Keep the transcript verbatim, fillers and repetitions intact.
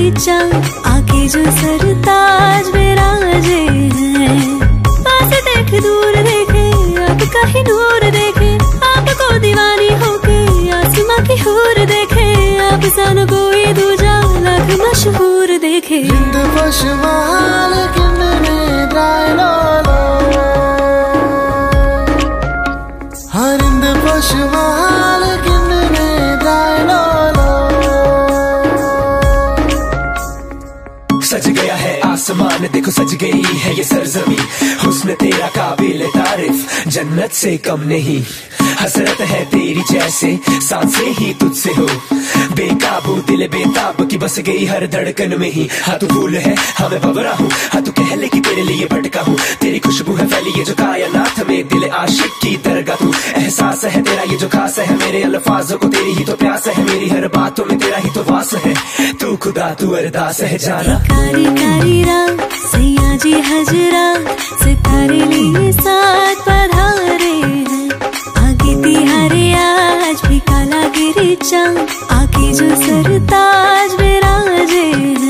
गिरी चांद, आके जो सरताज विराजे हैं। पास देखे दूर देखे आपका ही नूर देखे, आपको दीवानी होके आसमां की हूर देखे, आप सन कोई दूजा लाख मशहूर देखे। हिंद पशमाल किन्ने ड्राइलोलो, हरिंद पशमाल किन्ने ड्राइलोलो। सज गया है आसमान देखो, सज गई है ये सरजमी, हुस्न तेरा काबिल तारीफ जन्नत से कम नहीं। हसरत है तेरी जैसे सांसें ही तुझसे हो, बेकाबू दिल बेताब की बस गई हर धड़कन में ही। हाँ तू फूल है हाँ मैं भंवरा हूँ, हाँ तू कह ले कि तेरे लिए भटका हूँ, तेरी खुशबू है फैली ये जो कायनात में, दिल आशिक की दरगाह तू। एहसास है तेरा ये जो खास है, मेरे अल्फाजों को तेरी ही तो प्यास है, मेरी हर बातों में तेरा ही तो वास है। तू खुदा तू अरदास है जाना। कारी कारी रात सैया जी हजरा, सितारे लिए साथ पधारे हैं। आगे तिहारे आज भी काला गिरी चांद, आके जो सरताज विराजे हैं।